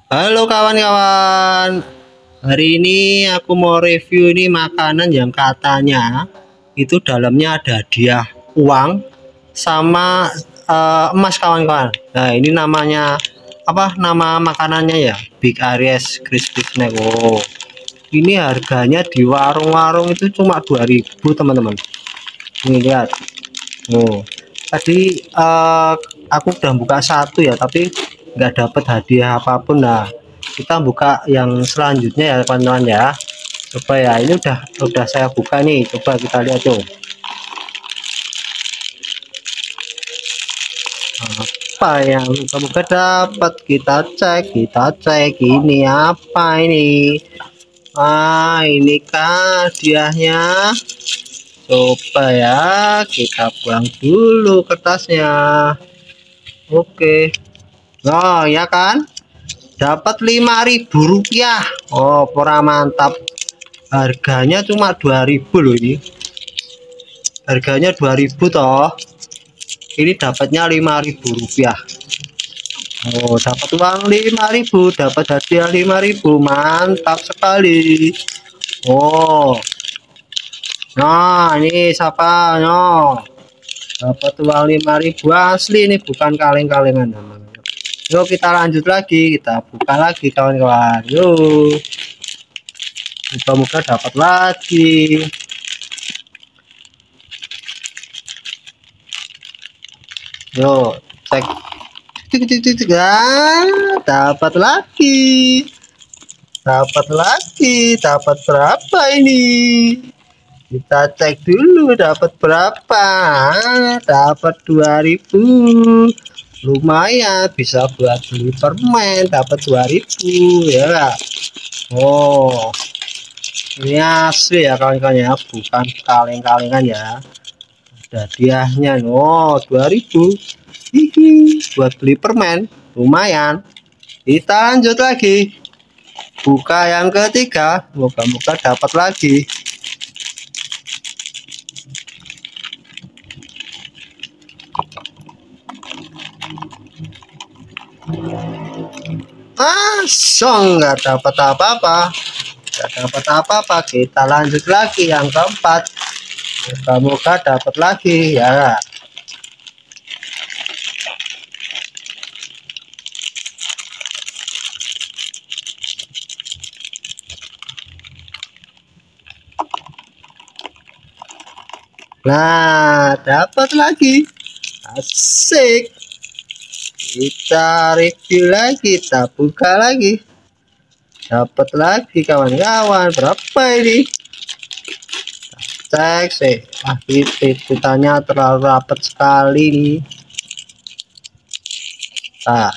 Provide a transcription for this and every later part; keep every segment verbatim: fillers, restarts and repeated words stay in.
Halo kawan-kawan, hari ini aku mau review ini makanan yang katanya itu dalamnya ada hadiah uang sama uh, emas kawan-kawan. Nah ini namanya apa nama makanannya ya? Big Aries Crispy Snack. Oh, ini harganya di warung-warung itu cuma dua ribu teman-teman. Nih lihat. Oh, tadi uh, aku udah buka satu ya, tapi nggak dapet hadiah apapun. Nah, kita buka yang selanjutnya ya teman-teman ya. Coba ya, ini udah udah saya buka nih. Coba kita lihat tuh. Apa yang semoga dapat, kita cek, kita cek ini apa ini. Ah, ini kah hadiahnya? Coba ya, kita buang dulu kertasnya. Oke. Oh ya kan, dapat lima ribu rupiah. Oh pura mantap, harganya cuma dua ribu loh. Ini harganya dua ribu toh, ini dapatnya lima ribu rupiah. Oh dapat uang lima ribu, dapat hadiah lima ribu, mantap sekali. Oh nah ini siapa no, dapat uang lima ribu asli, ini bukan kaleng-kalengan teman. Yuk kita lanjut lagi, kita buka lagi kawan-kawan. Yuk, muka-muka dapat lagi. Yuk cek, dapat lagi, dapat lagi, dapat berapa ini? Kita cek dulu dapat berapa. Dapat dua ribu, lumayan bisa buat beli permen. Dapat dua ribu ya. Oh ini asli ya kawan-kawan ya, bukan kaleng-kalengan ya. Ada hadiahnya no, dua ribu. Hihi, buat beli permen lumayan. Kita lanjut lagi, buka yang ketiga, moga-moga dapat lagi. Asong, nggak dapat apa-apa, nggak dapat apa-apa. Kita lanjut lagi yang keempat, moga-moga dapat lagi ya. Nah dapat lagi, asik. Kita review lagi, kita buka lagi, dapat lagi kawan-kawan. Berapa ini? Cek sih. Ah titanya terlalu rapat sekali nih. Nah,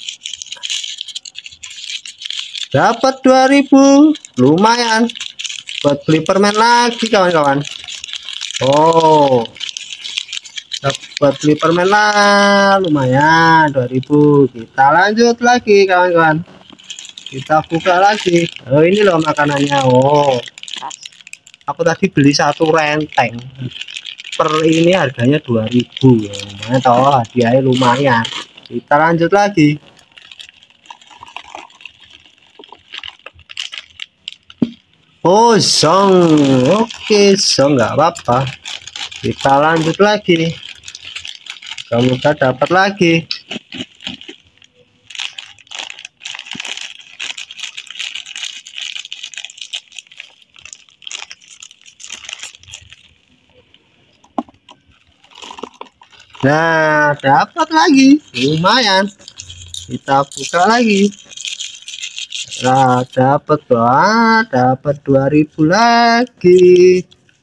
dapat dua ribu, lumayan buat beli permen lagi kawan-kawan. Oh dapat beli permen lah, lumayan dua ribu. Kita lanjut lagi kawan-kawan, kita buka lagi. Oh ini loh makanannya. Oh aku tadi beli satu renteng, per ini harganya dua ribu ya, lumayan toh, hadiahnya lumayan. Kita lanjut lagi. Oh song, oke song nggak apa-apa. Kita lanjut lagi, kamu tak dapat lagi. Nah dapat lagi, lumayan. Kita buka lagi. Nah dapat doa, dapat dua ribu lagi.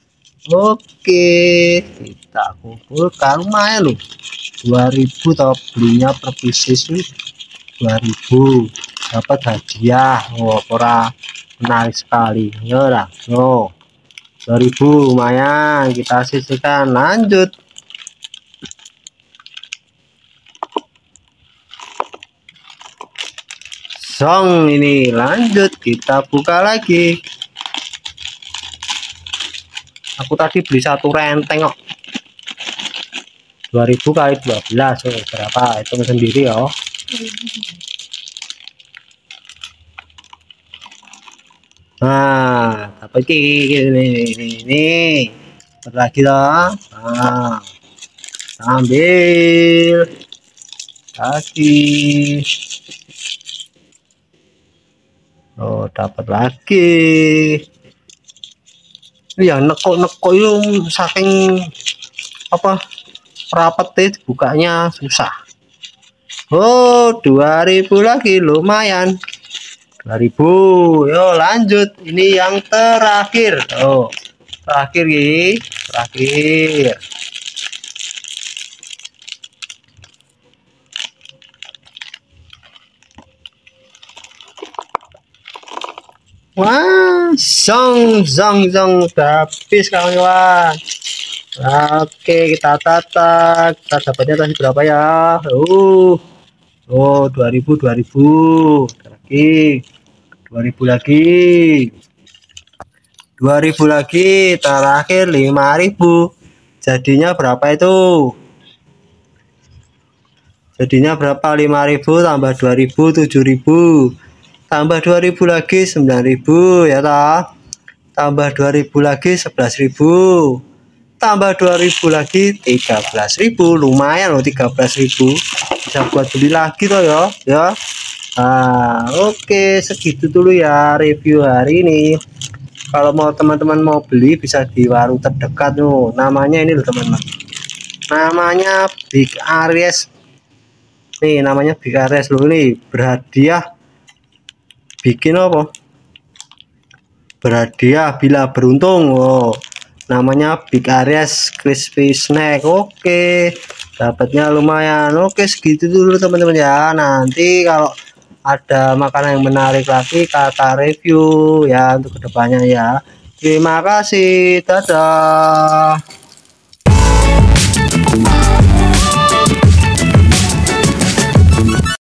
Oke kita kumpulkan, lumayan loh, dua ribu toh, belinya per pieces dua ribu, dapat hadiah. Oh pora menarik sekali ya lah. Oh dua ribu lumayan, kita sisihkan. Lanjut. Song ini lanjut, kita buka lagi. Aku tadi beli satu renteng kok, dua ribu kali dua belas, oh berapa, hitung sendiri ya. Nah, dapat ini ini ini lagi lah. Nah, ambil lagi. Oh, dapat lagi. Ini yang neko-neko itu saking apa rapat bukanya susah. Oh, dua ribu lagi lumayan. dua ribu. Yo lanjut, ini yang terakhir. Oh, terakhir nih, terakhir. Wah, zong zong zong habis kawan-kawan. Oke, kita tata, kita dapatnya tadi berapa ya? Uh, oh, dua ribu, dua ribu lagi, dua ribu lagi, dua ribu lagi, terakhir lima ribu. Jadinya berapa itu? Jadinya berapa? lima ribu tambah dua ribu, tujuh ribu. Tambah dua ribu lagi sembilan ribu ya toh. Tambah dua ribu lagi sebelas ribu. Tambah dua ribu lagi tiga belas ribu. Lumayan loh tiga belas ribu. Bisa buat beli lagi toh ya, ya. Nah, oke, segitu dulu ya review hari ini. Kalau mau teman-teman mau beli bisa di warung terdekat tuh. Namanya ini loh teman-teman. Namanya Big Aries. Nih namanya Big Aries loh, ini berhadiah. Bikin apa? Berhadiah bila beruntung. Oh, namanya Big Aries Crispy Snack. Oke, dapatnya lumayan. Oke, segitu dulu teman-teman ya. Nanti kalau ada makanan yang menarik lagi kata review ya untuk kedepannya ya. Terima kasih, dadah.